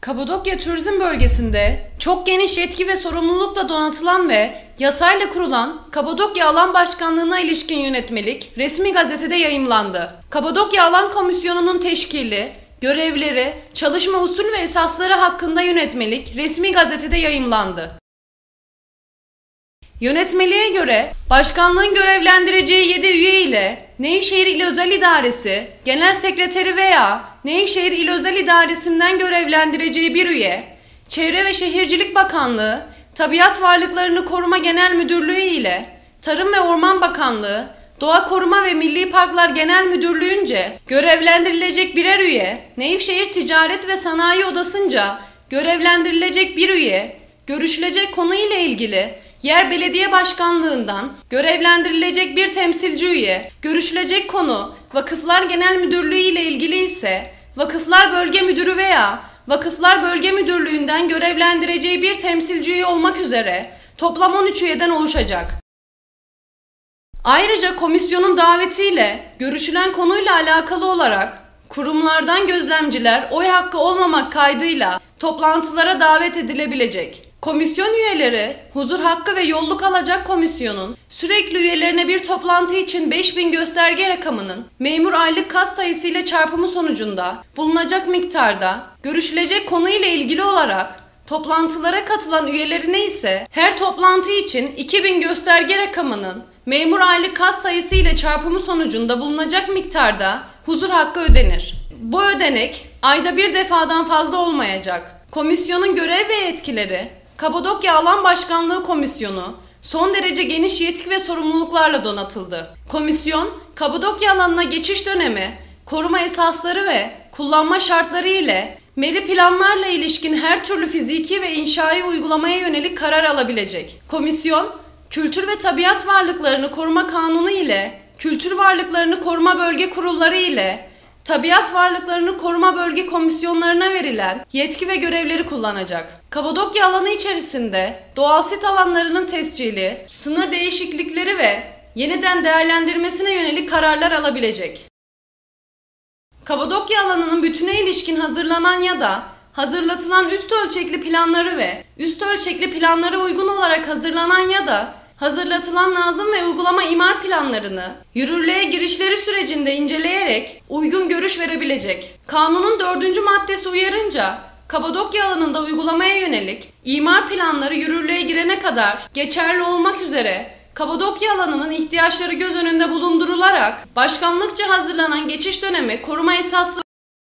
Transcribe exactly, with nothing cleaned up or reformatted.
Kapadokya Turizm Bölgesi'nde çok geniş yetki ve sorumlulukla donatılan ve yasayla kurulan Kapadokya Alan Başkanlığı'na ilişkin yönetmelik resmi gazetede yayımlandı. Kapadokya Alan Komisyonu'nun teşkili, görevleri, çalışma usulü ve esasları hakkında yönetmelik resmi gazetede yayımlandı. Yönetmeliğe göre başkanlığın görevlendireceği yedi üye ile Nevşehir İl Özel İdaresi, Genel Sekreteri veya Nevşehir İl Özel İdaresi'nden görevlendireceği bir üye, Çevre ve Şehircilik Bakanlığı, Tabiat Varlıklarını Koruma Genel Müdürlüğü ile Tarım ve Orman Bakanlığı, Doğa Koruma ve Milli Parklar Genel Müdürlüğü'nce görevlendirilecek birer üye, Nevşehir Ticaret ve Sanayi Odası'nca görevlendirilecek bir üye, görüşülecek konu ile ilgili Yer Belediye Başkanlığından görevlendirilecek bir temsilci üye, görüşülecek konu Vakıflar Genel Müdürlüğü ile ilgili ise Vakıflar Bölge Müdürü veya Vakıflar Bölge Müdürlüğü'nden görevlendireceği bir temsilci üye olmak üzere toplam on üç üyeden oluşacak. Ayrıca komisyonun davetiyle görüşülen konuyla alakalı olarak kurumlardan gözlemciler oy hakkı olmamak kaydıyla toplantılara davet edilebilecek. Komisyon üyeleri huzur hakkı ve yolluk alacak komisyonun sürekli üyelerine bir toplantı için beş bin gösterge rakamının memur aylık kas sayısı ile çarpımı sonucunda bulunacak miktarda görüşülecek konu ile ilgili olarak toplantılara katılan üyelerine ise her toplantı için iki bin gösterge rakamının memur aylık kas sayısı ile çarpımı sonucunda bulunacak miktarda huzur hakkı ödenir. Bu ödenek ayda bir defadan fazla olmayacak. Komisyonun görev ve yetkileri Kapadokya Alan Başkanlığı Komisyonu son derece geniş yetki ve sorumluluklarla donatıldı. Komisyon, Kapadokya alanına geçiş dönemi, koruma esasları ve kullanma şartları ile meri planlarla ilişkin her türlü fiziki ve inşai uygulamaya yönelik karar alabilecek. Komisyon, Kültür ve Tabiat Varlıklarını Koruma Kanunu ile Kültür Varlıklarını Koruma Bölge Kurulları ile Tabiat Varlıklarını Koruma Bölge Komisyonlarına verilen yetki ve görevleri kullanacak. Kapadokya alanı içerisinde doğal sit alanlarının tescili, sınır değişiklikleri ve yeniden değerlendirmesine yönelik kararlar alabilecek. Kapadokya alanının bütüne ilişkin hazırlanan ya da hazırlatılan üst ölçekli planları ve üst ölçekli planlara uygun olarak hazırlanan ya da hazırlatılan lazım ve uygulama imar planlarını yürürlüğe girişleri sürecinde inceleyerek uygun görüş verebilecek. Kanunun dördüncü maddesi uyarınca Kapadokya alanında uygulamaya yönelik imar planları yürürlüğe girene kadar geçerli olmak üzere Kapadokya alanının ihtiyaçları göz önünde bulundurularak başkanlıkça hazırlanan geçiş dönemi koruma esasları